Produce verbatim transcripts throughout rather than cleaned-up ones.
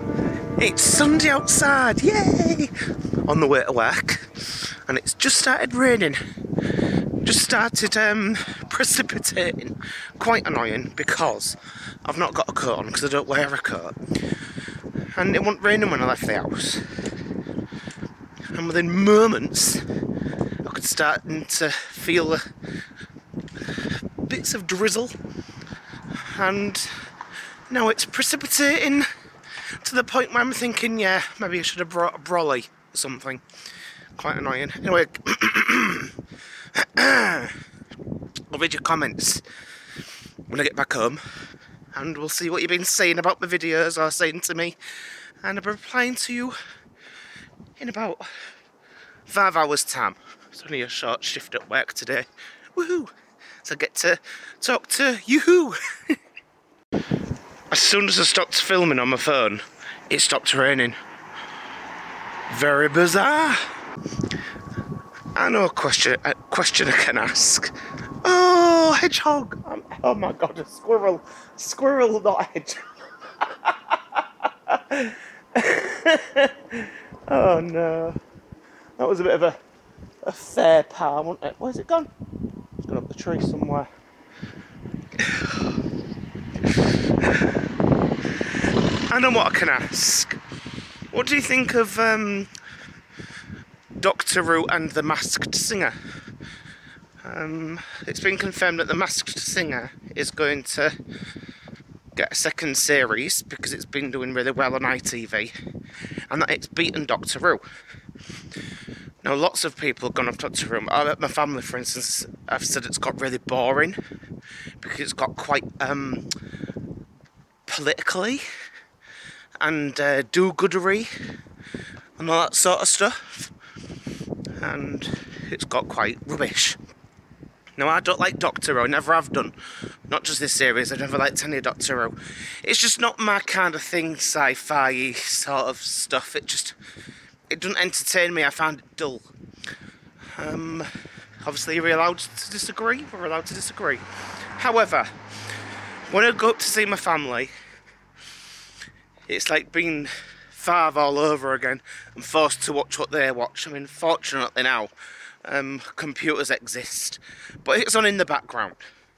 It's Sunday outside, yay! On the way to work, and it's just started raining. Just started um, precipitating. Quite annoying because I've not got a coat on because I don't wear a coat. And it wasn't raining when I left the house. And within moments, I could start to feel uh, bits of drizzle. And now it's precipitating to the point where I'm thinking, yeah, maybe I should have brought a brolly or something. Quite annoying. Anyway, I'll read your comments when I get back home, and we'll see what you've been saying about my videos or saying to me, and I'll be replying to you in about five hours time. It's only a short shift at work today. Woohoo! So I get to talk to you. As soon as I stopped filming on my phone, it stopped raining. Very bizarre. I know a question, a question I can ask. Oh, hedgehog! Um, oh my god, a squirrel. Squirrel, not a hedgehog. Oh no. That was a bit of a, a fair par, wasn't it? Where's it gone? It's gone up the tree somewhere. I know what I can ask. What do you think of um, Doctor Who and the Masked Singer? Um, it's been confirmed that the Masked Singer is going to get a second series because it's been doing really well on I T V, and that it's beaten Doctor Who. Now, lots of people have gone off Doctor Who. My family, for instance, have said it's got really boring because it's got quite um, politically and uh, do-goodery and all that sort of stuff, and it's got quite rubbish. Now, I don't like Doctor Who, I never have done. Not just this series, I've never liked any Doctor Who. It's just not my kind of thing, sci-fi sort of stuff. It just, it doesn't entertain me, I find it dull. Um, obviously we're allowed to disagree, we're allowed to disagree. However, when I go up to see my family, it's like being five all over again and forced to watch what they watch. I mean, fortunately now, um, computers exist, but it's on in the background.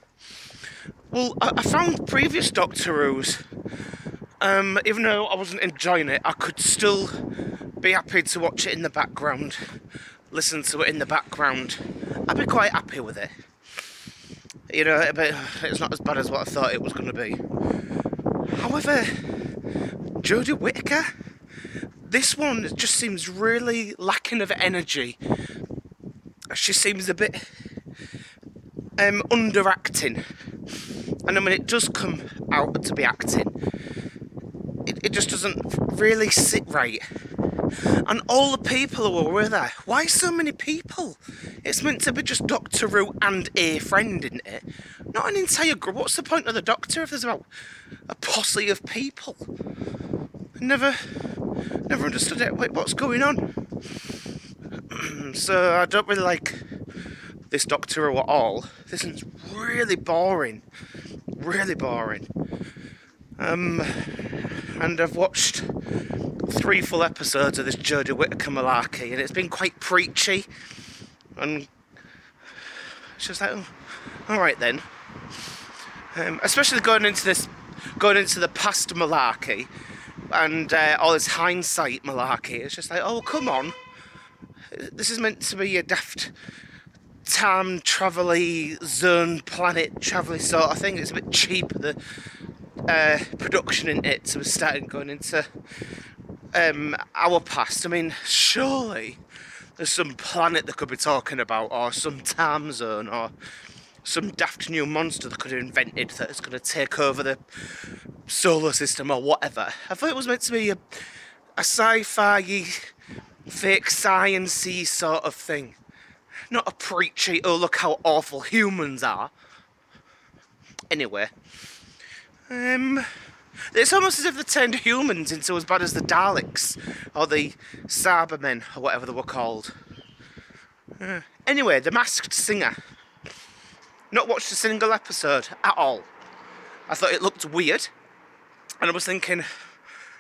Well, I, I found previous Doctor Who's, um, even though I wasn't enjoying it, I could still be happy to watch it in the background, listen to it in the background. I'd be quite happy with it. You know, it's not as bad as what I thought it was going to be. However, Jodie Whittaker, this one just seems really lacking of energy. She seems a bit um, underacting, and I mean, it does come out to be acting. It, it just doesn't really sit right. And all the people who were there, why so many people? It's meant to be just Doctor Who and a friend, isn't it? Not an entire group. What's the point of the Doctor if there's about a posse of people? I never, never understood it. Wait, what's going on? So I don't really like this Doctor Who at all. This is really boring. Really boring. Um, and I've watched three full episodes of this Jodie Whittaker malarkey, and it's been quite preachy, and it's just like, oh, all right then. Um, especially going into this, going into the past malarkey, and uh, all this hindsight malarkey. It's just like, oh, come on. This is meant to be a daft time travel-y, zone planet travel-y sort of thing. It's a bit cheap, the uh, production in it, so we're starting going into um, our past. I mean, surely there's some planet they could be talking about, or some time zone, or some daft new monster they could have invented that is going to take over the solar system or whatever. I thought it was meant to be a, a sci-fi, fake science-y sort of thing. Not a preachy, oh look how awful humans are. Anyway. Um, it's almost as if they turned humans into as bad as the Daleks, or the Cybermen, or whatever they were called. Uh, anyway, The Masked Singer. Not watched a single episode at all. I thought it looked weird, and I was thinking,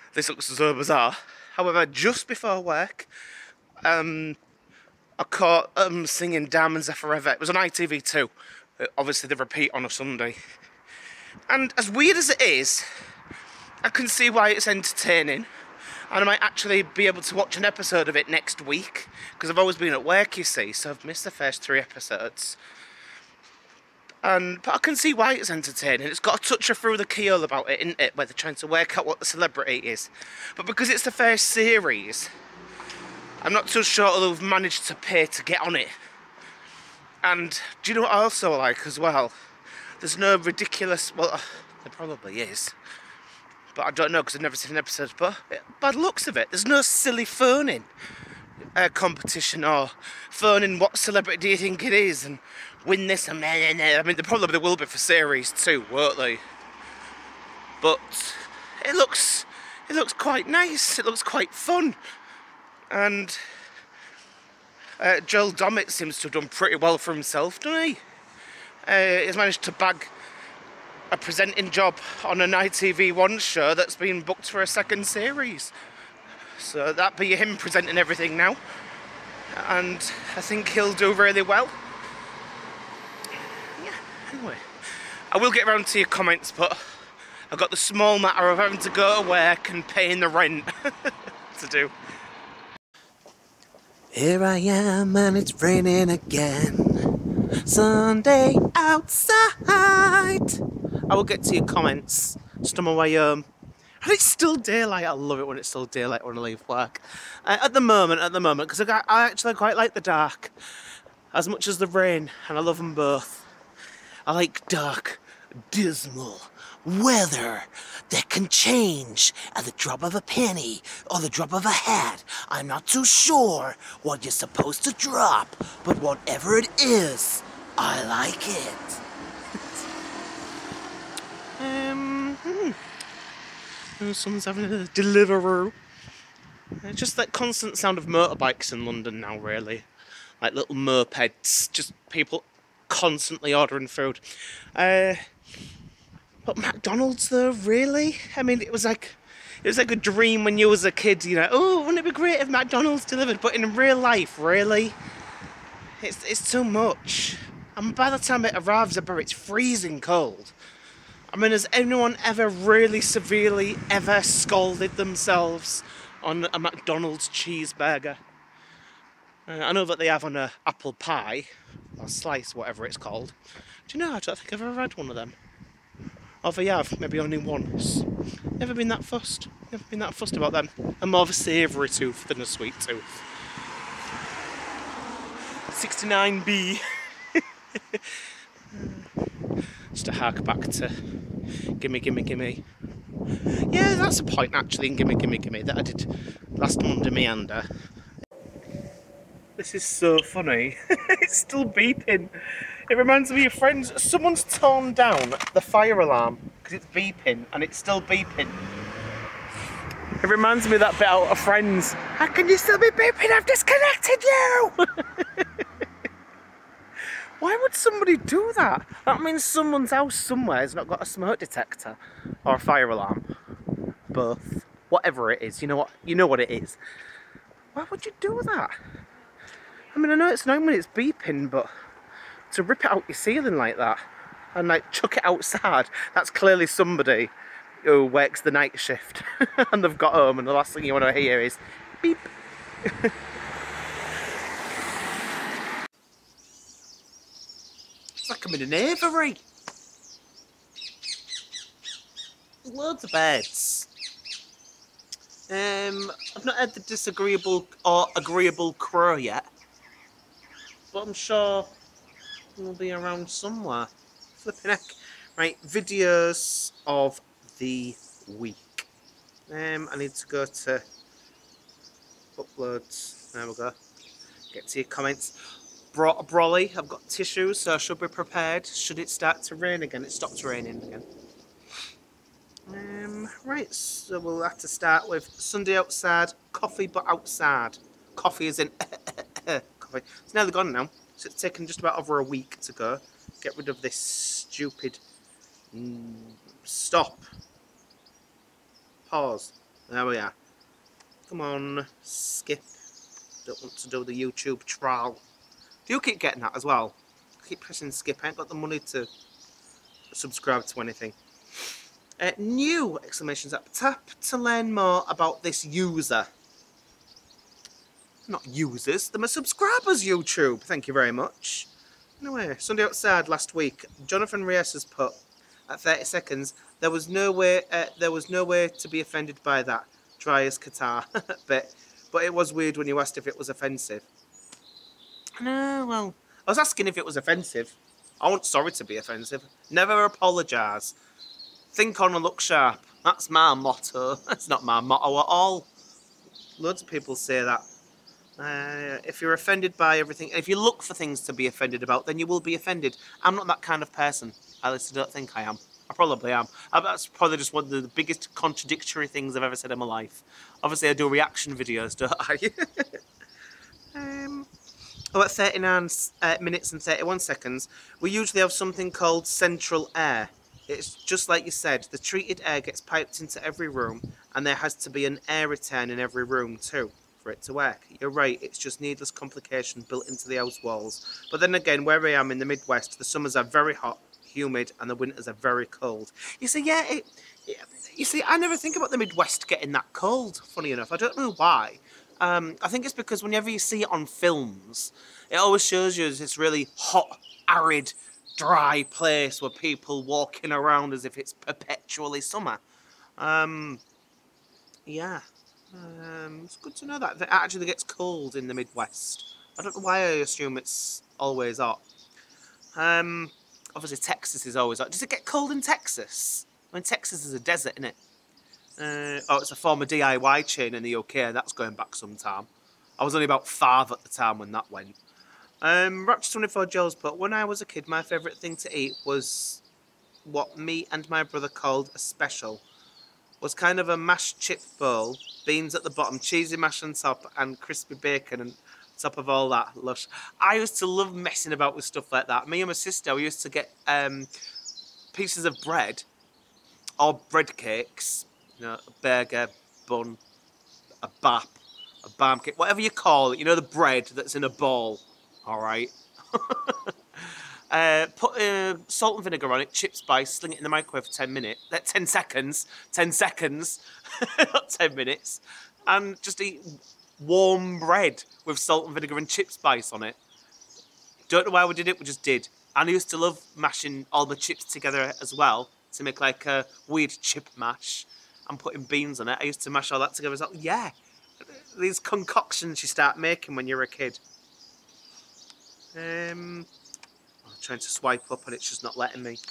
This looks so bizarre. However, just before work, um, I caught um singing Diamonds Are Forever. It was on I T V two. Obviously, they repeat on a Sunday. And as weird as it is, I can see why it's entertaining. And I might actually be able to watch an episode of it next week, because I've always been at work, you see, so I've missed the first three episodes. And but I can see why it's entertaining. It's got a touch of Through the Keyhole about it, isn't it? Where they're trying to work out what the celebrity is. But because it's the first series, I'm not too sure they've managed to pay to get on it. And do you know what I also like as well? There's no ridiculous... Well, there probably is. But I don't know because I've never seen an episode. But by the looks of it, there's no silly phoning uh, competition or phoning what celebrity do you think it is and win this and nah, nah, nah. I mean, there probably will be for series two, won't they? But it looks, it looks quite nice. It looks quite fun. And uh, Joel Dommett seems to have done pretty well for himself, doesn't he? Uh, he's managed to bag a presenting job on an I T V one show that's been booked for a second series. So that'd be him presenting everything now. And I think he'll do really well. Yeah, anyway. I will get around to your comments, but I've got the small matter of having to go to work and paying the rent to do. Here I am and it's raining again. Sunday outside. I will get to your comments just on my way home. And it's still daylight. I love it when it's still daylight when I leave work. Uh, at the moment, at the moment, because I, I actually quite like the dark as much as the rain, and I love them both. I like dark, dismal weather that can change at the drop of a penny or the drop of a hat. I'm not too sure what you're supposed to drop, but whatever it is, I like it. um, hmm. Someone's having a Deliveroo. Uh, just that constant sound of motorbikes in London now, really. Like little mopeds, just people constantly ordering food. Uh, but McDonald's though, really? I mean, it was like it was like a dream when you was a kid, you know, oh, wouldn't it be great if McDonald's delivered? But in real life, really? It's, it's too much. And by the time it arrives, it's freezing cold. I mean, has anyone ever really severely ever scalded themselves on a McDonald's cheeseburger? Uh, I know that they have on a apple pie, or slice, whatever it's called. Do you know, I don't think I've ever had one of them. Or they have, maybe only once. Never been that fussed. Never been that fussed about them. I'm more of a savoury tooth than a sweet tooth. sixty-nine B. Just to hark back to Gimme Gimme Gimme. Yeah, that's a point actually in Gimme Gimme Gimme that I did last Monday meander. This is so funny. It's still beeping. It reminds me of Friends. Someone's torn down the fire alarm because it's beeping and it's still beeping. It reminds me of that bit out of Friends. How can you still be beeping? I've disconnected you! Why would somebody do that? That means someone's house somewhere has not got a smoke detector or a fire alarm. Both. Whatever it is, you know what you know what it is. Why would you do that? I mean, I know it's annoying when it's beeping, but to rip it out your ceiling like that and like chuck it outside, that's clearly somebody who works the night shift and they've got home and the last thing you want to hear is beep. It's like I'm in an aviary. Loads of birds. Um, I've not heard the disagreeable or agreeable crow yet, but I'm sure we'll be around somewhere. Flipping heck. Right, videos of the week. Um, I need to go to uploads. There we go. Get to your comments. Brought a brolly. I've got tissues, so I should be prepared. Should it start to rain again? It stopped raining again. Um, right, so we'll have to start with Sunday outside, coffee but outside. Coffee is in coffee. It's nearly gone now, so it's taken just about over a week to go. Get rid of this stupid... Mm, stop. Pause. There we are. Come on, skip. Don't want to do the YouTube trial. Do you keep getting that as well? I keep pressing skip. I ain't got the money to subscribe to anything. Uh, new exclamations up. Tap to learn more about this user. Not users, they're my subscribers, YouTube. Thank you very much. Anyway, Sunday Outside last week, Jonathan Reyes has put at thirty seconds. There was no way. Uh, there was no way to be offended by that. Dry as Qatar, but but it was weird when you asked if it was offensive. No, well, I was asking if it was offensive. I wasn't sorry to be offensive. Never apologise. Think on and look sharp. That's my motto. That's not my motto at all. Loads of people say that. Uh, if you're offended by everything, if you look for things to be offended about, then you will be offended. I'm not that kind of person. At least I don't think I am. I probably am. That's probably just one of the biggest contradictory things I've ever said in my life. Obviously, I do reaction videos, don't I? um, oh, at thirty-nine uh, minutes and thirty-one seconds, we usually have something called central air. It's just like you said, the treated air gets piped into every room, and there has to be an air return in every room too, for it to work. You're right, it's just needless complication built into the house walls. But then again, where I am in the Midwest, the summers are very hot, humid, and the winters are very cold. You see, yeah, it, it, you see, I never think about the Midwest getting that cold, funny enough. I don't know why. Um, I think it's because whenever you see it on films, it always shows you as this really hot, arid, dry place where people walking around as if it's perpetually summer. Um, yeah. Um, it's good to know that. It actually gets cold in the Midwest. I don't know why I assume it's always hot. Um, obviously Texas is always hot. Does it get cold in Texas? I mean, Texas is a desert, isn't it? Uh, oh, it's a former D I Y chain in the U K. That's going back some time. I was only about five at the time when that went. Um, Rapture twenty-four Joel's put, when I was a kid, my favourite thing to eat was what me and my brother called a special. Was kind of a mashed chip bowl, beans at the bottom, cheesy mash on top, and crispy bacon on top of all that lush. I used to love messing about with stuff like that. Me and my sister, we used to get um, pieces of bread, or bread cakes, you know, a burger, bun, a bap, a barm cake, whatever you call it, you know, the bread that's in a bowl, all right? Uh, put uh, salt and vinegar on it, chip spice, sling it in the microwave for ten minutes, uh, ten seconds, ten seconds, not ten minutes, and just eat warm bread with salt and vinegar and chip spice on it. Don't know why we did it, we just did. And I used to love mashing all the chips together as well to make like a weird chip mash and putting beans on it. I used to mash all that together as well. Yeah, these concoctions you start making when you're a kid. Um... Trying to swipe up and it's just not letting me.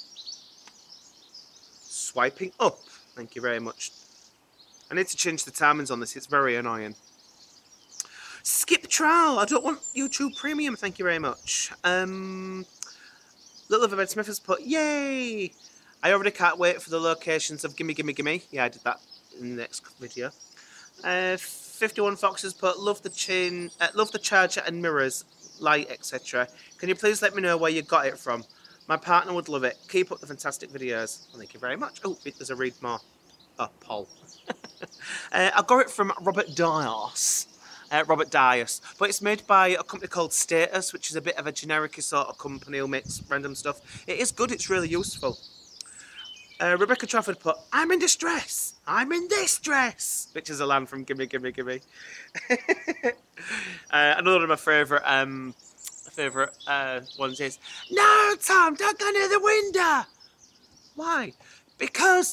Swiping up. Thank you very much. I need to change the timings on this. It's very annoying. Skip trial. I don't want YouTube Premium. Thank you very much. Um, Little Event Smith has put, yay! I already can't wait for the locations of Gimme Gimme Gimme. Yeah, I did that in the next video. Uh, fifty-one Fox has put, love the chain, uh, love the charger and mirrors, light, et cetera. Can you please let me know where you got it from? My partner would love it. Keep up the fantastic videos. Well, thank you very much. Oh, there's a read more. Oh, Paul. uh, I got it from Robert Dias. Uh, Robert Dias. But it's made by a company called Status, which is a bit of a generic sort of company who makes random stuff. It is good. It's really useful. Uh, Rebecca Trafford put, I'm in distress. I'm in distress. Which is a line from Gimme Gimme Gimme. uh, another of my favourite um, favourite uh, ones is, no, Tom, don't go near the window. Why? Because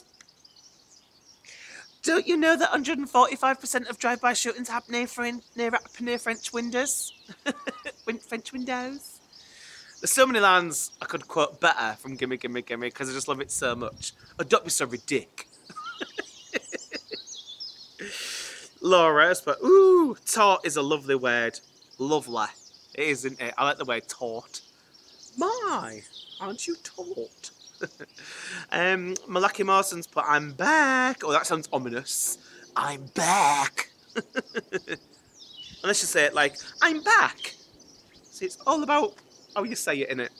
don't you know that one hundred forty-five percent of drive-by shootings happen near, near, near French windows? French windows? There's so many lines I could quote better from Gimme Gimme Gimme because I just love it so much. Oh, don't be sorry, Dick. Laura has put, ooh, taut is a lovely word. Lovely. It is, isn't it? I like the word taut. My, aren't you taut? um, Malaki Mawson's put, I'm back. Oh, that sounds ominous. I'm back. Unless you say it like, I'm back. See, it's all about how you say it, innit?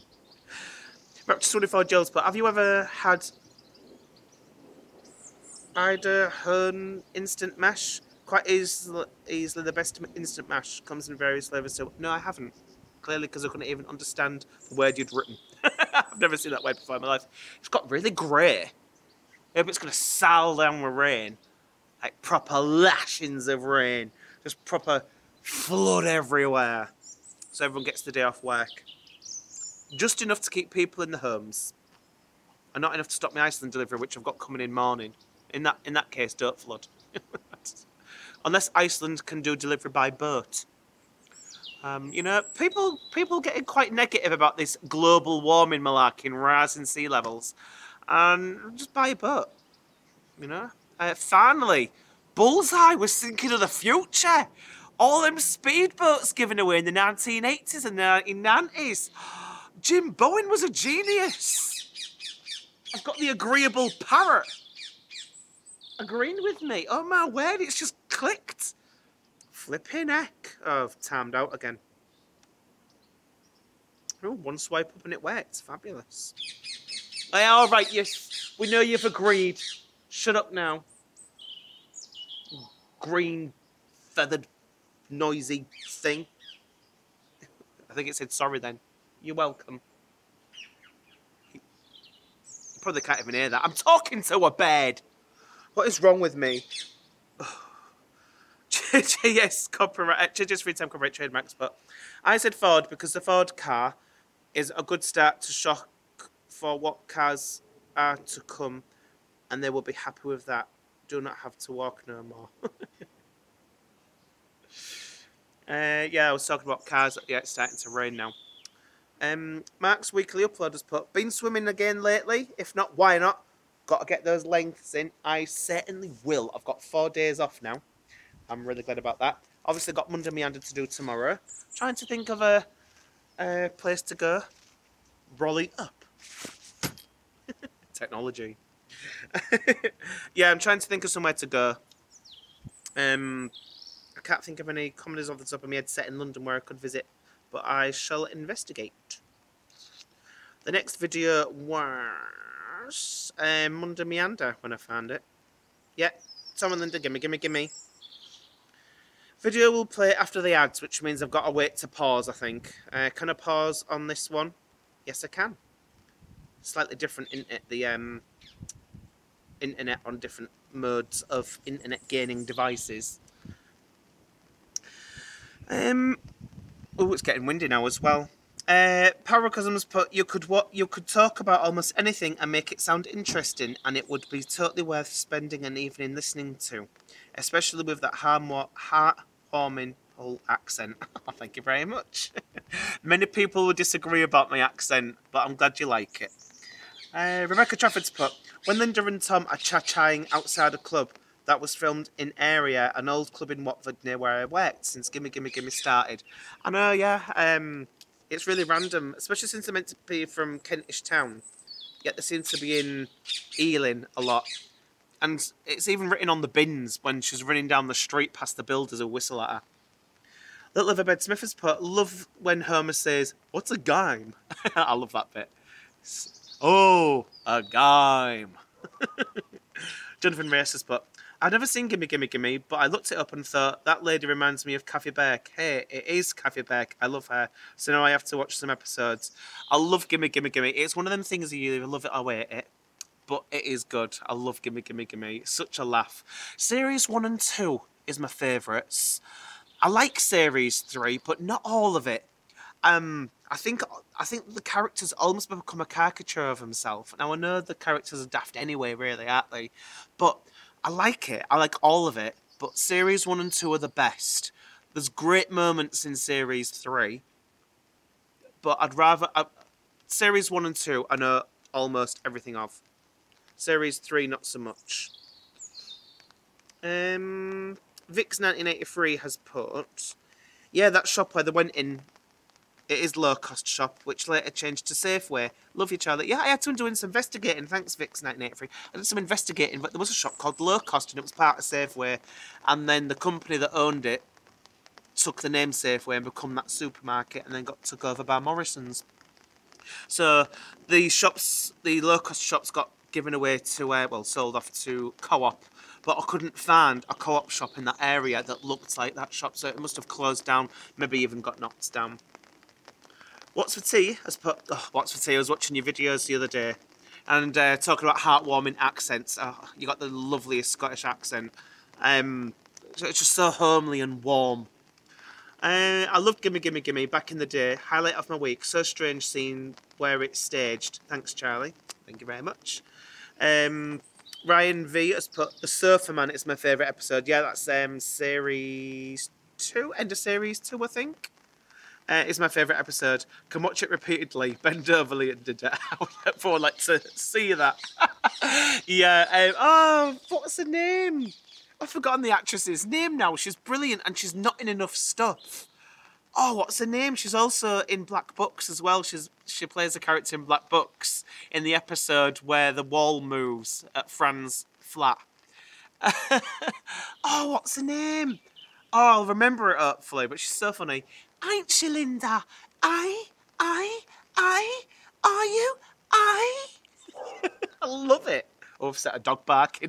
Rapture twenty-four Joel's put, have you ever had I'd uh, Hearn instant mash. Quite easily, easily the best instant mash. Comes in various flavours. So no, I haven't. Clearly, because I couldn't even understand the word you'd written. I've never seen that word before in my life. It's got really grey. Maybe it's going to sail down with rain. Like proper lashings of rain. Just proper flood everywhere. So everyone gets the day off work. Just enough to keep people in the homes. And not enough to stop my Iceland delivery, which I've got coming in morning. In that in that case, don't flood. Unless Iceland can do delivery by boat. Um, you know, people people getting quite negative about this global warming malarkey and rising sea levels. And just buy a boat. You know? Uh, finally, Bullseye was thinking of the future. All them speedboats given away in the nineteen eighties and the nineteen nineties. Jim Bowen was a genius. I've got the agreeable parrot agreeing with me. Oh my word, it's just clicked. Flipping heck. Oh, I've timed out again. Oh, one swipe up and it works. Fabulous. Oh, yeah, all right, yes. We know you've agreed. Shut up now. Green, feathered, noisy thing. I think it said sorry then. You're welcome. You probably can't even hear that. I'm talking to a bird. What is wrong with me? Yes, copyright, just free time copyright trademarks, but I said Ford because the Ford car is a good start to shock for what cars are to come, and they will be happy with that. Do not have to walk no more. uh, yeah, I was talking about cars. Yeah, it's starting to rain now. Um, Mark's weekly upload has put, been swimming again lately? If not, why not? Got to get those lengths in. I certainly will. I've got four days off now. I'm really glad about that. Obviously got Monday Meander to do tomorrow. Trying to think of a, a place to go. Rolling up. Technology. Yeah, I'm trying to think of somewhere to go. Um, I can't think of any comedies off the top of my head set in London where I could visit, but I shall investigate. The next video was um, Monday Meander when I found it. Yeah, Tom and Linda, gimme, gimme, gimme. Video will play after the ads, which means I've got to wait to pause, I think. Uh, can I pause on this one? Yes, I can. Slightly different internet, the um, internet on different modes of internet gaining devices. Um, oh, it's getting windy now as well. Uh, Paracosm's put, you could what you could talk about almost anything and make it sound interesting, and it would be totally worth spending an evening listening to, especially with that heartwarming whole accent. Thank you very much. Many people would disagree about my accent, but I'm glad you like it. Uh, Rebecca Trafford's put, when Linda and Tom are cha-chaing outside a club that was filmed in Area, an old club in Watford near where I worked since Gimme Gimme Gimme started. I know, yeah, um, it's really random, especially since they're meant to be from Kentish Town, yet they seem to be in Ealing a lot. And it's even written on the bins when she's running down the street past the builders who whistle at her. Little Everbed Smith has put, love when Homer says, what's a gime? I love that bit. Oh, a gime. Jonathan Race has put, I've never seen Gimme Gimme Gimme, but I looked it up and thought, that lady reminds me of Kathy Burke. Hey, it is Kathy Burke. I love her. So now I have to watch some episodes. I love Gimme Gimme Gimme. It's one of them things you either love it or hate it. But it is good. I love Gimme Gimme Gimme. It's such a laugh. Series one and two is my favourites. I like Series three, but not all of it. Um, I think I think the characters almost become a caricature of himself. Now, I know the characters are daft anyway, really, aren't they? But I like it. I like all of it. But Series one and two are the best. There's great moments in Series three. But I'd rather... Uh, series one and two, I know almost everything of. Series three, not so much. Um, Vix nineteen eighty-three has put... Yeah, that shop where they went in... It is low-cost shop, which later changed to Safeway. Love you, Charlie. Yeah, I had to do some investigating. Thanks, Vix nineteen eighty-three. I did some investigating, but there was a shop called Low Cost, and it was part of Safeway. And then the company that owned it took the name Safeway and become that supermarket, and then got took over by Morrison's. So the shops, the low-cost shops, got given away to, uh, well, sold off to Co-op, but I couldn't find a Co-op shop in that area that looked like that shop, so it must have closed down, maybe even got knocked down. What's for tea has put, oh, what's for tea, I was watching your videos the other day, and uh, talking about heartwarming accents. Oh, you got the loveliest Scottish accent. Um, it's just so homely and warm. Uh, I love Gimme Gimme Gimme back in the day. Highlight of my week. So strange seeing where it's staged. Thanks, Charlie. Thank you very much. Um, Ryan V has put The Surfer Man is my favourite episode. Yeah, that's um, series two, end of series two, I think. Uh, it's my favourite episode. Can watch it repeatedly. Bend over, and did it. I would therefore like to see that. Yeah. Um, oh, what's her name? I've forgotten the actress's name now. She's brilliant and she's not in enough stuff. Oh, what's her name? She's also in Black Books as well. She's She plays a character in Black Books in the episode where the wall moves at Fran's flat. Oh, what's her name? Oh, I'll remember it hopefully, but she's so funny. Ain't she, Linda? I, I, I, are you? I? I love it. Oh, I've set a dog barking.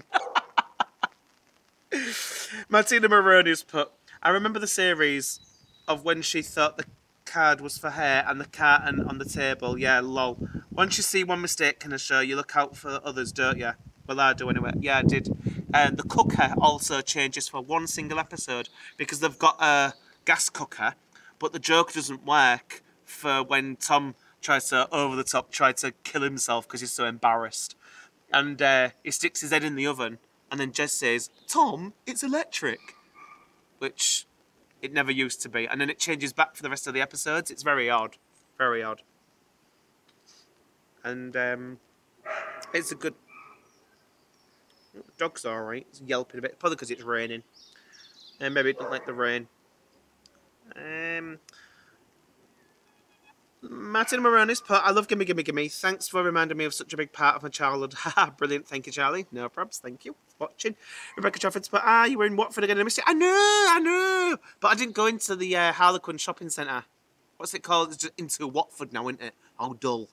Martina Maroney's put, I remember the series of when she thought the card was for her and the carton on the table. Yeah, lol. Once you see one mistake in a show, you look out for others, don't you? Well, I do anyway. Yeah, I did. And the cooker also changes for one single episode because they've got a gas cooker, but the joke doesn't work for when Tom tries to, over the top, try to kill himself because he's so embarrassed. And uh, he sticks his head in the oven. And then Jess says, Tom, it's electric. Which it never used to be. And then it changes back for the rest of the episodes. It's very odd. Very odd. And um, it's a good... The dog's alright. It's yelping a bit. Probably because it's raining. And maybe it doesn't like the rain. Um... Martin Moronis put, I love Gimme Gimme Gimme. Thanks for reminding me of such a big part of my childhood. Haha, brilliant. Thank you, Charlie. No probs. Thank you for watching. Rebecca Trafford's put, ah, you were in Watford again. I missed it. I know, I know. But I didn't go into the uh, Harlequin shopping centre. What's it called? It's just into Watford now, isn't it? How dull.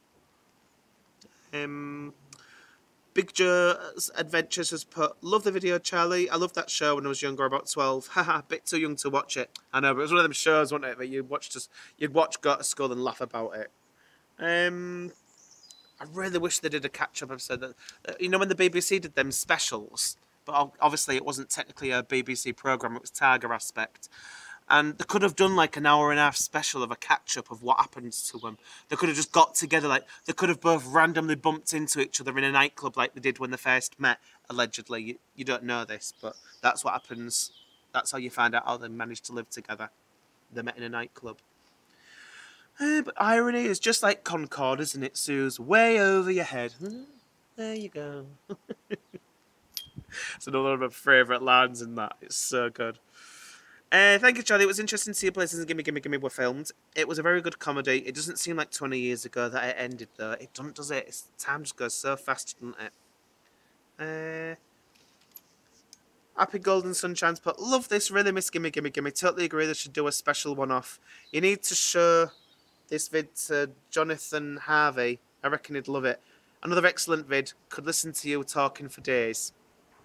Um... Big Joe's Adventures has put, love the video, Charlie. I loved that show when I was younger, about twelve. Haha, bit too young to watch it. I know, but it was one of them shows, wasn't it, that you'd watch, just, you'd watch, go to school and laugh about it. Um, I really wish they did a catch-up episode. That, uh, you know when the B B C did them specials? But obviously it wasn't technically a B B C programme, it was Tiger Aspect. And they could have done like an hour and a half special of a catch-up of what happened to them. They could have just got together, like, they could have both randomly bumped into each other in a nightclub like they did when they first met, allegedly. You, you don't know this, but that's what happens. That's how you find out how they managed to live together. They met in a nightclub. Uh, but irony is just like Concord, isn't it, Suze? Way over your head. There you go. It's another of my favourite lines in that. It's so good. Uh, thank you, Charlie. It was interesting to see Places and Gimme Gimme Gimme were filmed. It was a very good comedy. It doesn't seem like twenty years ago that it ended, though. It doesn't, does it? It's, time just goes so fast, doesn't it? Uh, Happy Golden Sunshine's put, love this, really miss Gimme Gimme Gimme. Totally agree they should do a special one-off. You need to show this vid to Jonathan Harvey. I reckon he'd love it. Another excellent vid. Could listen to you talking for days.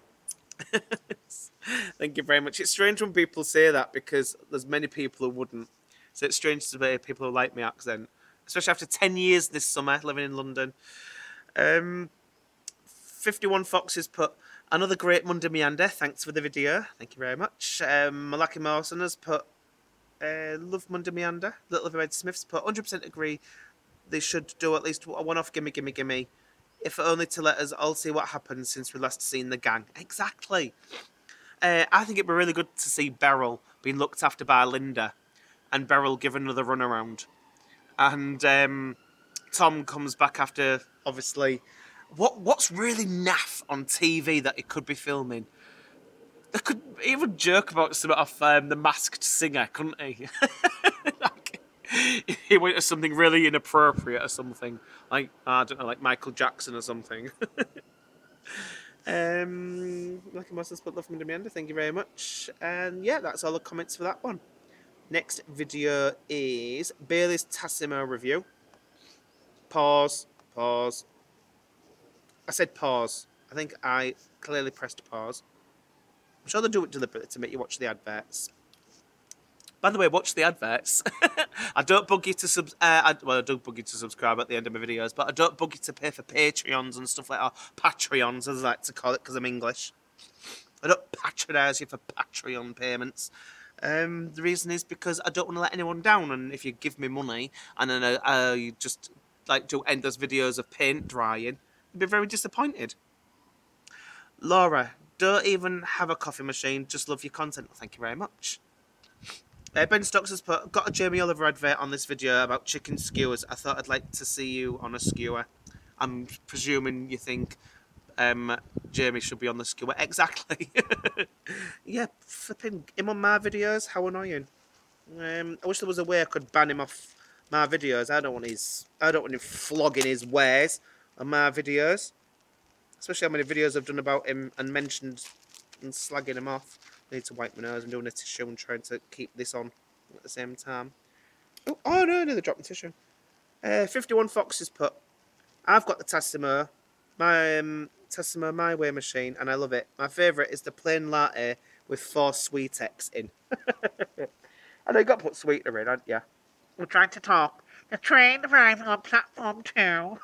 Thank you very much. It's strange when people say that because there's many people who wouldn't. So it's strange to be people who like my accent, especially after ten years this summer living in London. Um, fifty-one Foxes put, another great Monday Meander. Thanks for the video. Thank you very much. Um, Malaki Mawson has put, uh, love Monday Meander. Little Red Smith's put, one hundred percent agree they should do at least a one-off Gimme Gimme Gimme. If only to let us all see what happened since we last seen the gang. Exactly. Uh, I think it'd be really good to see Beryl being looked after by Linda and Beryl given another run around. And um, Tom comes back after, obviously... What What's really naff on T V that it could be filming? They could even joke about something off um, The Masked Singer, couldn't he? Like, he went to something really inappropriate or something. Like, I don't know, like Michael Jackson or something. Um, like I must have put love from Demianda, thank you very much. And yeah, that's all the comments for that one. Next video is Bailey's Tassimo review. Pause, pause. I said pause. I think I clearly pressed pause. I'm sure they do it deliberately to make you watch the adverts. By the way, watch the adverts. I don't bug you to sub. Uh, I, well, I do bug you to subscribe at the end of my videos, but I don't bug you to pay for Patreons and stuff like that. Patreons, as I like to call it, because I'm English. I don't patronise you for Patreon payments. Um, the reason is because I don't want to let anyone down, and if you give me money and then uh, uh, you just like do endless videos of paint drying, I'd be very disappointed. Laura, don't even have a coffee machine. Just love your content. Thank you very much. Uh, Ben Stocks has put, got a Jamie Oliver advert on this video about chicken skewers. I thought I'd like to see you on a skewer. I'm presuming you think um, Jamie should be on the skewer. Exactly. Yeah, flipping him on my videos. How annoying. Um, I wish there was a way I could ban him off my videos. I don't want his. I don't want him flogging his wares on my videos. Especially how many videos I've done about him and mentioned and slagging him off. I need to wipe my nose and doing a tissue and trying to keep this on at the same time. Oh, oh no, no, they dropped the tissue. Uh, fifty-one Foxes put, I've got the Tassimo, my um, Tassimo My Way machine, and I love it. My favourite is the plain latte with four Sweetex in. I know you got to put sweetener in, haven't you? We're trying to talk. The train arrives on platform two.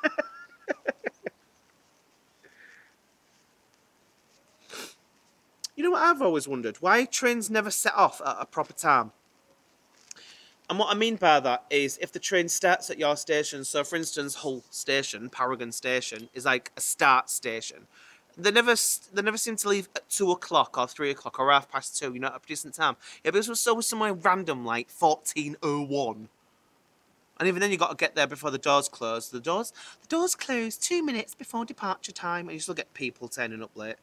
You know what I've always wondered? Why trains never set off at a proper time? And what I mean by that is if the train starts at your station, so for instance Hull Station, Paragon Station, is like a start station. They never they never seem to leave at two o'clock or three o'clock or half past two, you know, at a decent time. Yeah, but it was always somewhere random like fourteen oh one. And even then you got to get there before the doors close. The doors the doors close two minutes before departure time, and you still get people turning up late.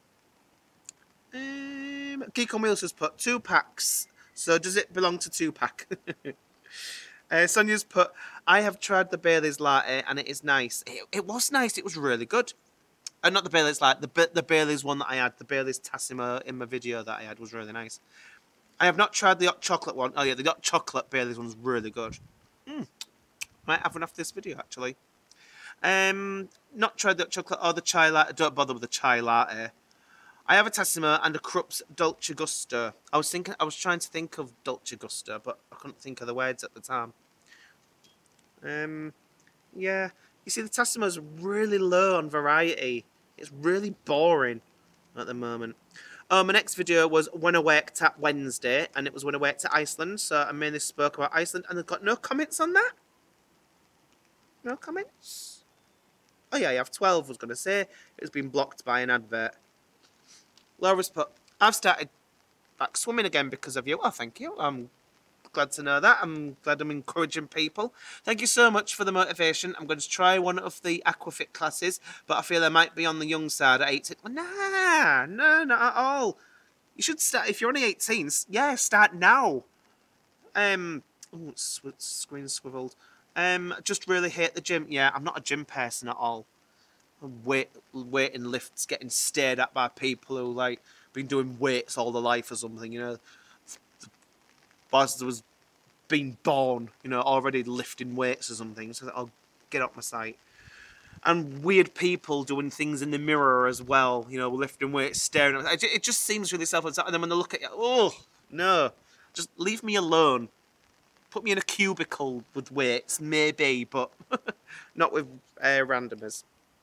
Um, Geek on Wheels has put two packs. So does it belong to Tupac? uh, Sonia's put, I have tried the Bailey's latte and it is nice. It, it was nice. It was really good. Uh, not the Bailey's latte. The, the Bailey's one that I had. The Bailey's Tassimo in my video that I had was really nice. I have not tried the hot chocolate one. Oh yeah, the hot chocolate Bailey's one's really good. Mm. Might have one after this video actually. Um, not tried the hot chocolate or the chai latte. Don't bother with the chai latte. I have a Tassimo and a Krupp's Dolce Gusto. I was thinking, I was trying to think of Dolce Gusto, but I couldn't think of the words at the time. Um, yeah. You see, the Tassimo's really low on variety. It's really boring at the moment. Oh, my next video was when I worked at Wednesday, and it was when I worked at Iceland, so I mainly spoke about Iceland, and I've got no comments on that. No comments? Oh yeah, I have twelve, I was going to say. It's been blocked by an advert. Laura's put, I've started back swimming again because of you. Oh, thank you. I'm glad to know that. I'm glad I'm encouraging people. Thank you so much for the motivation. I'm going to try one of the aquafit classes, but I feel I might be on the young side at eighteen. Nah, no, not at all. You should start, if you're only eighteen, yeah, start now. Um, oh, it's, it's screen swiveled. Um, just really hate the gym. Yeah, I'm not a gym person at all. Wait, waiting lifts, getting stared at by people who like been doing weights all their life or something. You know, Baz was being born, you know, already lifting weights or something. So I'll get up my sight. And weird people doing things in the mirror as well. You know, lifting weights, staring at it. It just seems really self-inside. And then when they look at you, oh no, just leave me alone. Put me in a cubicle with weights, maybe, but not with uh, randomers.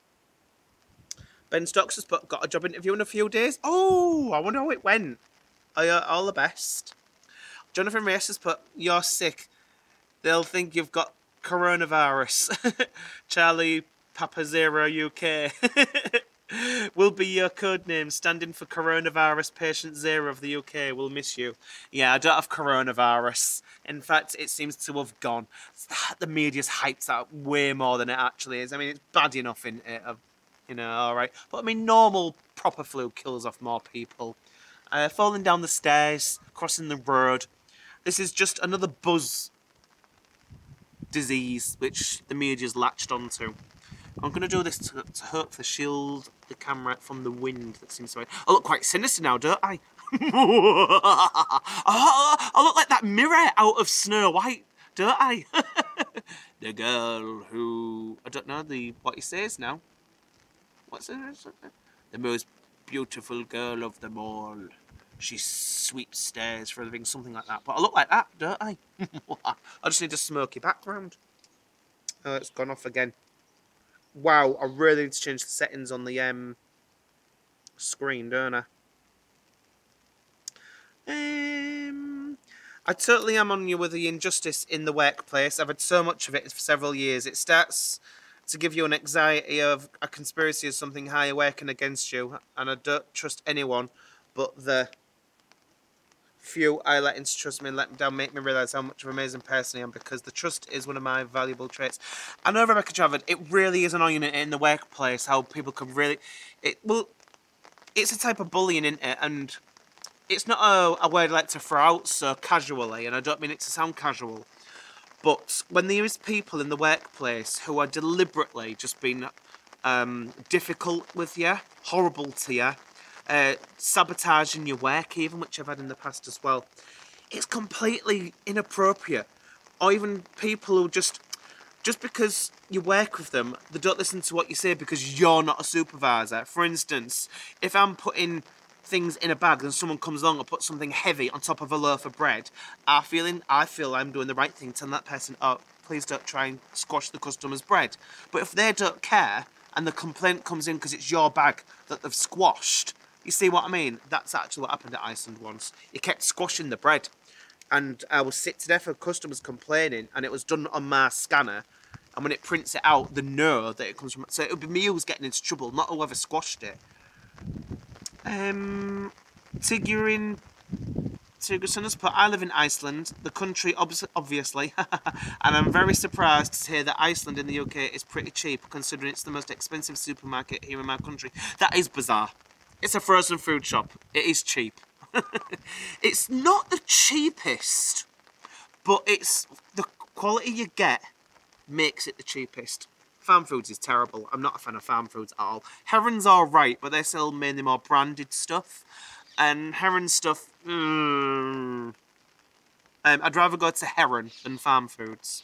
Ben Stocks has put, got a job interview in a few days. Oh, I wonder how it went. Uh, all the best. Jonathan Reyes has put, you're sick. They'll think you've got coronavirus. Charlie Papa Zero U K. Will be your code name, standing for Coronavirus Patient Zero of the U K. We'll miss you. Yeah, I don't have coronavirus. In fact, it seems to have gone. The media's hyped that way more than it actually is. I mean, it's bad enough in it. You know, alright. But I mean, normal, proper flu kills off more people. Uh, falling down the stairs, crossing the road. This is just another buzz disease which the media's latched onto. I'm going to do this to, to hopefully shield the camera from the wind that seems to be... I look quite sinister now, don't I? I look like that mirror out of Snow White, don't I? The girl who... I don't know the what he says now. what's it? The most beautiful girl of them all. She sweeps stairs for a living, something like that. But I look like that, don't I? I just need a smoky background. Oh, it's gone off again. Wow, I really need to change the settings on the um screen, don't I? Um, I totally am on you with the injustice in the workplace. I've had so much of it for several years. It starts to give you an anxiety of a conspiracy of something higher working against you, and I don't trust anyone but the few I let into trust me and let me down, make me realise how much of an amazing person I am, because the trust is one of my valuable traits. I know, Rebecca Travers, it really is annoying in the workplace how people can really... it well, it's a type of bullying, isn't it? And it's not a, a word I like to throw out so casually, and I don't mean it to sound casual, but when there is people in the workplace who are deliberately just being um, difficult with you, horrible to you, uh, sabotaging your work even, which I've had in the past as well, it's completely inappropriate. Or even people who just, just because you work with them, they don't listen to what you say because you're not a supervisor. For instance, if I'm putting things in a bag and someone comes along and puts something heavy on top of a loaf of bread, I feel, I feel I'm doing the right thing, telling that person, oh, please don't try and squash the customer's bread. But if they don't care and the complaint comes in because it's your bag that they've squashed, you see what I mean? That's actually what happened at Iceland once. You kept squashing the bread, and I was sick to death of customers complaining, and it was done on my scanner, and when it prints it out, they know that it comes from... So it would be me who's getting into trouble, not whoever squashed it. Um, Tigurin... Tigurson put, I live in Iceland, the country ob obviously, and I'm very surprised to hear that Iceland in the U K is pretty cheap, considering it's the most expensive supermarket here in my country. That is bizarre. It's a frozen food shop. It is cheap. It's not the cheapest, but it's the quality you get makes it the cheapest. Farm foods is terrible. I'm not a fan of farm foods at all. Heron's alright, but they sell mainly more branded stuff. And Heron stuff, mm, um, I'd rather go to Heron than farm foods.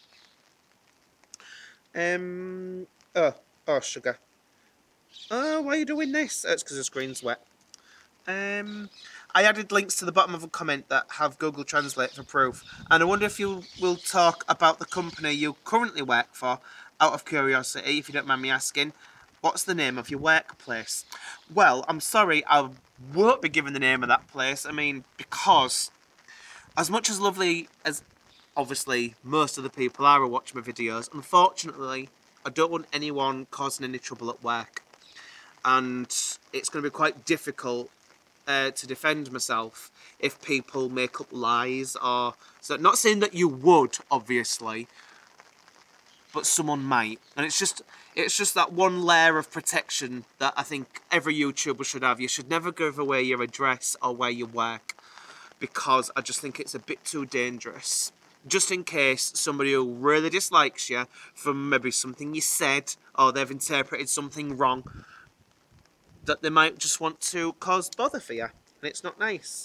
Um, oh, oh, sugar. Oh, why are you doing this? Oh, it's because the screen's wet. Um, I added links to the bottom of a comment that have Google Translate for proof. And I wonder if you will talk about the company you currently work for, out of curiosity, if you don't mind me asking. What's the name of your workplace? Well, I'm sorry, I won't be giving the name of that place. I mean, because as much as lovely as, obviously, most of the people are who watch my videos, unfortunately, I don't want anyone causing any trouble at work. And it's going to be quite difficult uh, to defend myself if people make up lies or... So, not saying that you would, obviously, but someone might. And it's just it's just that one layer of protection that I think every YouTuber should have. You should never give away your address or where you work, because I just think it's a bit too dangerous. Just in case somebody who really dislikes you from maybe something you said, or they've interpreted something wrong, that they might just want to cause bother for you. And it's not nice.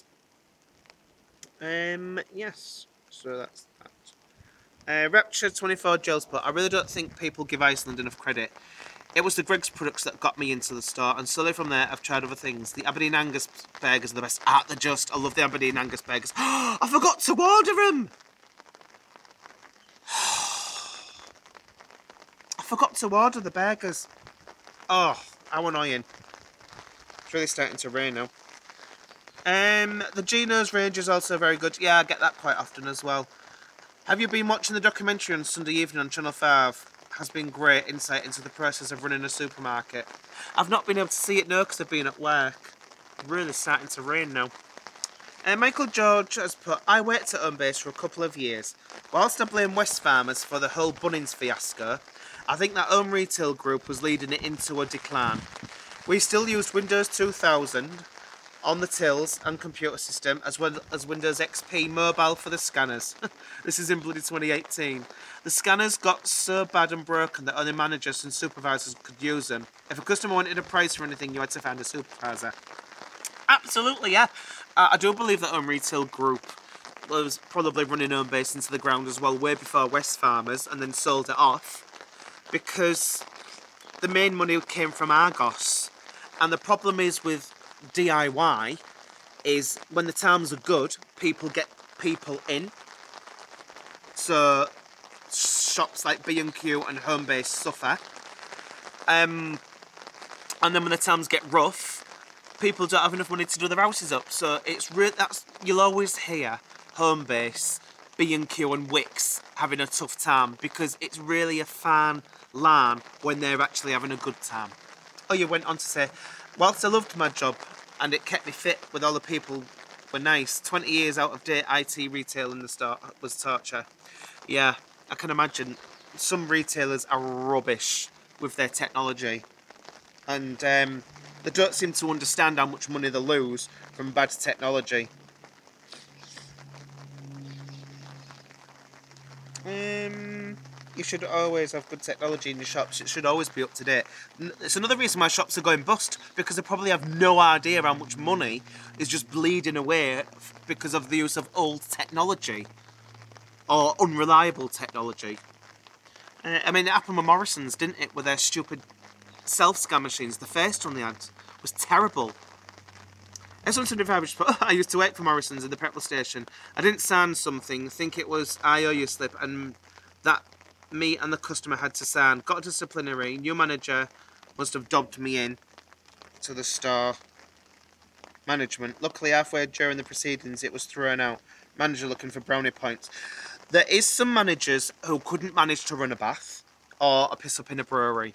Um, yes. So that's that. Uh, Rapture twenty-four Gelspot. I really don't think people give Iceland enough credit. It was the Greggs products that got me into the store, and slowly from there I've tried other things. The Aberdeen Angus burgers are the best. Ah, they're just. I love the Aberdeen Angus burgers. I forgot to order them! I forgot to order the burgers. Oh, how annoying. It's really starting to rain now. Um, the Geno's range is also very good. Yeah, I get that quite often as well. Have you been watching the documentary on Sunday evening on Channel five? Has been great insight into the process of running a supermarket. I've not been able to see it now because I've been at work. Really starting to rain now. Uh, Michael George has put, I worked at Homebase for a couple of years. Whilst I blame West Farmers for the whole Bunnings fiasco, I think that Home Retail Group was leading it into a decline. We still used Windows two thousand on the tills and computer system, as well as Windows X P mobile for the scanners. This is in bloody twenty eighteen. The scanners got so bad and broken that only managers and supervisors could use them. If a customer wanted a price for anything, you had to find a supervisor. Absolutely, yeah. Uh, I do believe that Home Retail Group was probably running Homebase into the ground as well, way before West Farmers, and then sold it off, because the main money came from Argos. And the problem is with D I Y is when the times are good, people get people in. So shops like B and Q and Homebase suffer. Um, and then when the times get rough, people don't have enough money to do their houses up. So it's really, that's, you'll always hear Homebase, B and Q and Wix having a tough time because it's really a fine line when they're actually having a good time. Oh, you went on to say, whilst I loved my job and it kept me fit with all the people were nice, twenty years out of date I T retail in the start was torture. Yeah, I can imagine. Some retailers are rubbish with their technology. And um, they don't seem to understand how much money they lose from bad technology. Um, you should always have good technology in your shops. It should always be up to date. It's another reason why shops are going bust, because they probably have no idea how much money is just bleeding away because of the use of old technology or unreliable technology. Uh, I mean, it happened with Morrison's, didn't it, with their stupid self-scan machines. The first one they had was terrible. S one seventy-five, which I used to work for Morrison's in the petrol station. I didn't sign something, I think it was I O U slip, and that me and the customer had to sign. Got a disciplinary, new manager must have dobbed me in to the store management. Luckily, halfway during the proceedings, it was thrown out. Manager looking for brownie points. There is some managers who couldn't manage to run a bath or a piss up in a brewery.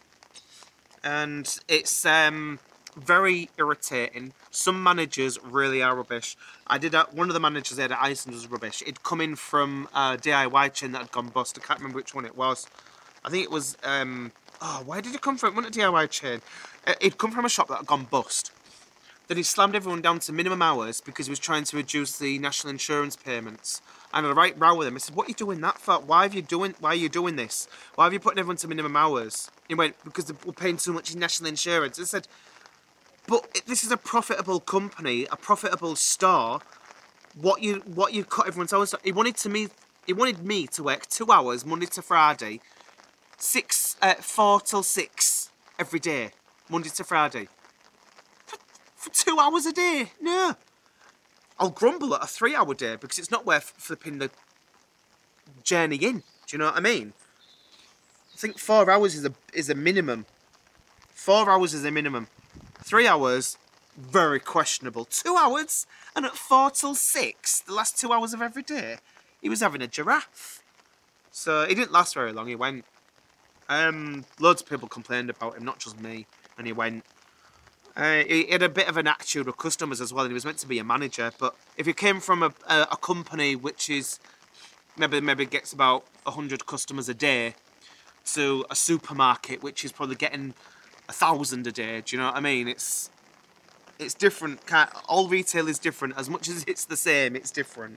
And it's um, very irritating. Some managers really are rubbish. I did a, one of the managers there at Iceland was rubbish. It'd come in from a D I Y chain that had gone bust. I can't remember which one it was. I think it was, um, oh, where did it come from? It wasn't a D I Y chain. It'd come from a shop that had gone bust. Then he slammed everyone down to minimum hours because he was trying to reduce the national insurance payments. And I had a right row with him. I said, what are you doing that for? Why have you doing why are you doing this? Why have you putting everyone to minimum hours? He went, because we're paying too much in national insurance. I said, but this is a profitable company, a profitable store. What you what you cut everyone's hours? He wanted to me he wanted me to work two hours Monday to Friday, six uh, four till six every day, Monday to Friday. For two hours a day? No. I'll grumble at a three hour day because it's not worth flipping the journey in. Do you know what I mean? I think four hours is a is a minimum. Four hours is a minimum. Three hours, very questionable. Two hours, and at four till six, the last two hours of every day, he was having a giraffe. So he didn't last very long. He went. Um, loads of people complained about him, not just me, and he went. Uh, he had a bit of an attitude with customers as well, and he was meant to be a manager. But if he came from a, a, a company which is maybe maybe gets about a hundred customers a day, to a supermarket which is probably getting a thousand a day, do you know what I mean? It's it's different. Can't, all retail is different. As much as it's the same, it's different.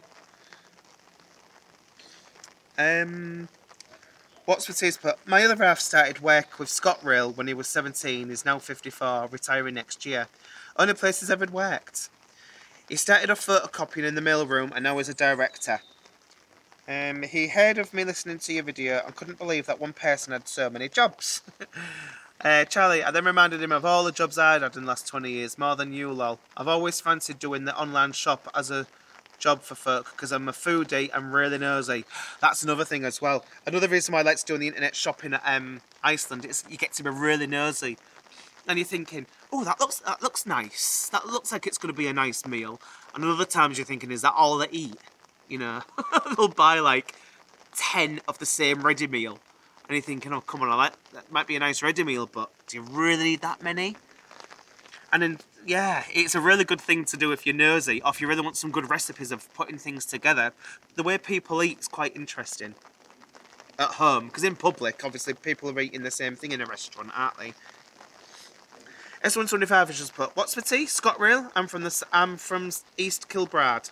Um. What's with his put? My other half started work with ScotRail when he was seventeen, is now fifty-four, retiring next year. Only place he's ever worked. He started off photocopying in the mailroom and now is a director. Um, he heard of me listening to your video and couldn't believe that one person had so many jobs. uh, Charlie, I then reminded him of all the jobs I'd had in the last twenty years, more than you, lol. I've always fancied doing the online shop as a job for folk because I'm a foodie and really nosy. That's another thing as well. Another reason why I like to do the internet shopping at um, Iceland is you get to be really nosy, and you're thinking, oh, that looks that looks nice. That looks like it's going to be a nice meal. And other times you're thinking, is that all they eat? You know, they'll buy like ten of the same ready meal, and you're thinking, oh, come on, I like that might be a nice ready meal, but do you really need that many? And then, yeah, it's a really good thing to do if you're nosy, or if you really want some good recipes of putting things together. The way people eat is quite interesting at home, because in public, obviously, people are eating the same thing in a restaurant, aren't they? S one twenty-five has just put, what's for tea? ScotRail. I'm from the I'm from East Kilbride.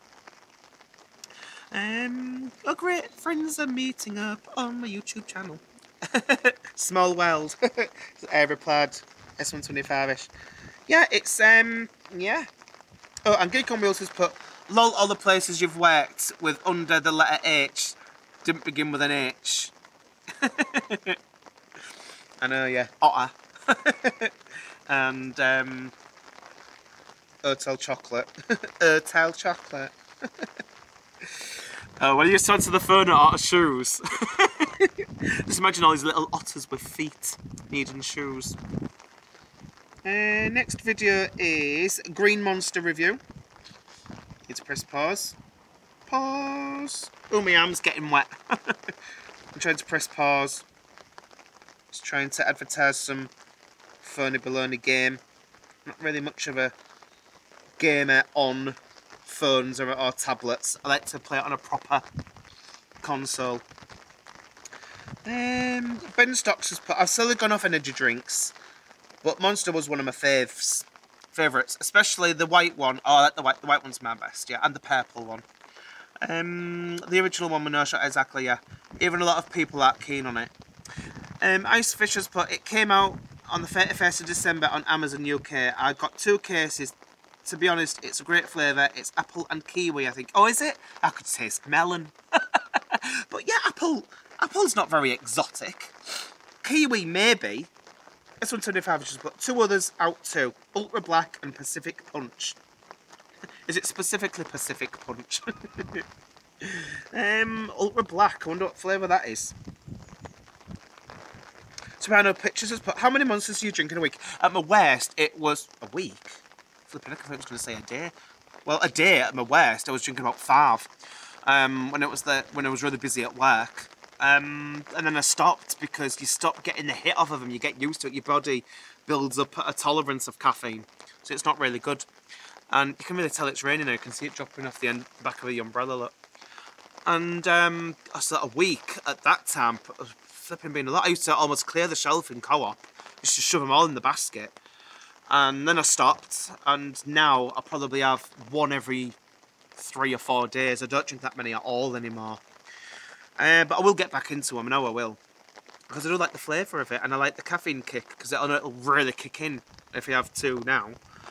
Um, oh great, friends are meeting up on my YouTube channel. Small world. I replied, S one twenty-five-ish. Yeah, it's, um, yeah. Oh, and Geek on Wheels has put, lol, all the places you've worked with under the letter H didn't begin with an H. I know, yeah. Otter. and um, Hotel chocolate. Hotel chocolate. Oh, when you just answer the phone out of shoes. Just imagine all these little otters with feet needing shoes. Uh, next video is Green Monster review. Need to press pause. Pause. Oh, my arm's getting wet. I'm trying to press pause. Just trying to advertise some phony baloney game. Not really much of a gamer on phones or, or tablets. I like to play it on a proper console. Um, Ben Stocks has put. I've slowly gone off energy drinks, but Monster was one of my faves, favourites, especially the white one. Oh, I like the white. The white one's my best, yeah, and the purple one. Um, the original one with no shot, exactly, yeah. Even a lot of people aren't keen on it. Um, Ice Fisher's put. It came out on the thirty-first of December on Amazon U K. I got two cases. To be honest, it's a great flavour. It's apple and kiwi, I think. Oh, is it? I could taste melon. But yeah, apple. Apple's not very exotic. Kiwi, maybe. This one's twenty-five inches, but two others out too. Ultra Black and Pacific Punch. Is it specifically Pacific Punch? um, Ultra Black. I wonder what flavour that is. Soprano Pictures has put, how many monsters do you drink in a week? At my worst, it was a week. Flipping, I thought I was going to say a day. Well, a day at my worst, I was drinking about five. Um, when it was the when I was really busy at work. Um, and then I stopped because you stop getting the hit off of them. You get used to it. Your body builds up a tolerance of caffeine, so it's not really good. And you can really tell it's raining now. You can see it dropping off the end, back of the umbrella. Look. And um, I was like a week at that time. Flipping being a lot. I used to almost clear the shelf in Co-op, just to shove them all in the basket. And then I stopped. And now I probably have one every three or four days. I don't drink that many at all anymore. Uh, but I will get back into them, I know I will. Because I do like the flavour of it, and I like the caffeine kick, because it'll, it'll really kick in if you have two now.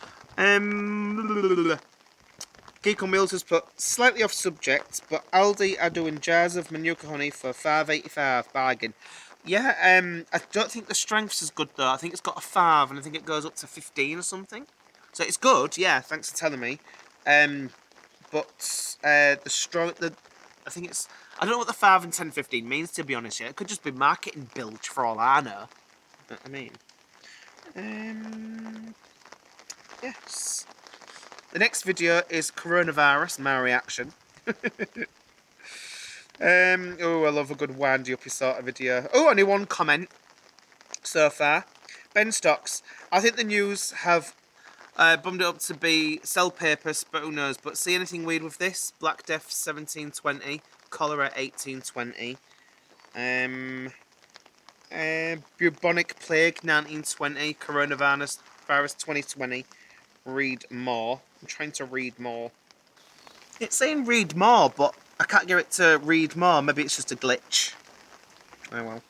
Um, Geek on Wheels has put, slightly off subject, but Aldi are doing jars of Manuka honey for five eighty-five, bargain. Yeah, um, I don't think the strength's as good though. I think it's got a five, and I think it goes up to fifteen or something. So it's good, yeah, thanks for telling me. Um, but uh, the strong, the, I think it's, I don't know what the five and ten fifteen means, to be honest yet. It could just be marketing bilge for all I know. You know what I mean? Um, yes. The next video is coronavirus, my reaction. um, oh, I love a good windy uppy sort of video. Oh, only one comment so far. Ben Stocks. I think the news have uh, bummed it up to be sell papers, but who knows. But see anything weird with this? Black Death seventeen twenty. Cholera eighteen twenty, um, uh, bubonic plague nineteen twenty, coronavirus virus twenty twenty. Read more. I'm trying to read more. It's saying read more, but I can't get it to read more. Maybe it's just a glitch. Oh well.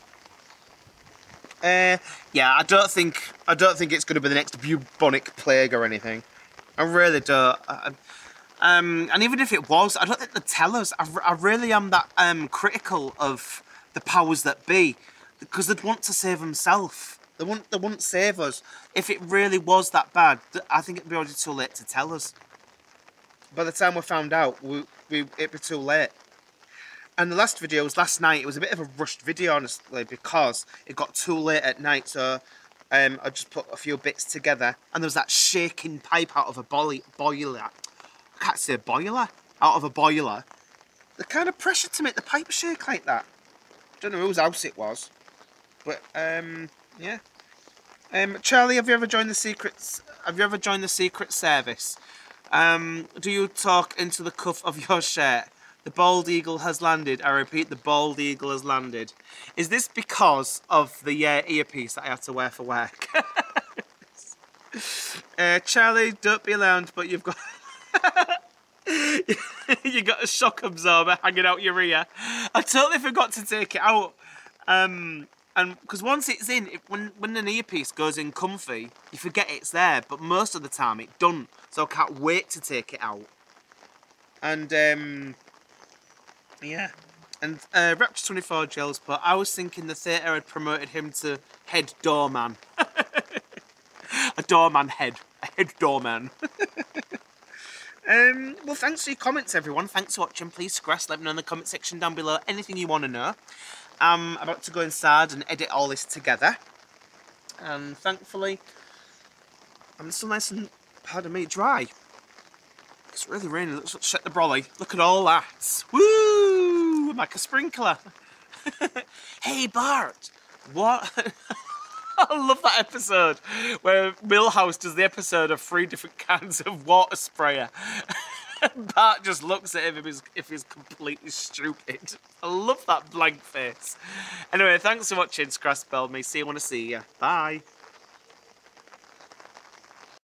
Uh, yeah, I don't think I don't think it's going to be the next bubonic plague or anything. I really don't. I, Um, and even if it was, I don't think they'd tell us. I, I really am that um, critical of the powers that be, because they'd want to save themselves. They wouldn't, they wouldn't save us. If it really was that bad, I think it'd be already too late to tell us. By the time we found out, we, we, it'd be too late. And the last video was last night. It was a bit of a rushed video, honestly, because it got too late at night. So um, I just put a few bits together, and there was that shaking pipe out of a boiler. I can't say boiler, out of a boiler. The kind of pressure to make the pipe shake like that. Don't know whose house it was. But, um, yeah. Um, Charlie, have you ever joined the Secret, have you ever joined the Secret Service? Um, do you talk into the cuff of your shirt? The bald eagle has landed. I repeat, the bald eagle has landed. Is this because of the uh, earpiece that I have to wear for work? uh, Charlie, don't be alarmed, but you've got... you got a shock absorber hanging out your ear. I totally forgot to take it out. Um, and because once it's in, it, when, when an earpiece goes in comfy, you forget it's there. But most of the time it doesn't. So I can't wait to take it out. And, um, yeah. And uh, Rapture twenty-four gels, but I was thinking the theatre had promoted him to head doorman. A doorman head. A head doorman. um, well, thanks for your comments, everyone. Thanks for watching. Please progress. Let me know in the comment section down below anything you want to know. I'm about to go inside and edit all this together. And thankfully, I'm still nice and, pardon me, dry. It's really raining. Let's check the brolly. Look at all that. Woo! I'm like a sprinkler. Hey, Bart. What? I love that episode where Milhouse does the episode of three different kinds of water sprayer. Bart just looks at him if he's, if he's completely stupid. I love that blank face. Anyway, thanks for watching. Scratch Spell Me. See you when I see you. Bye.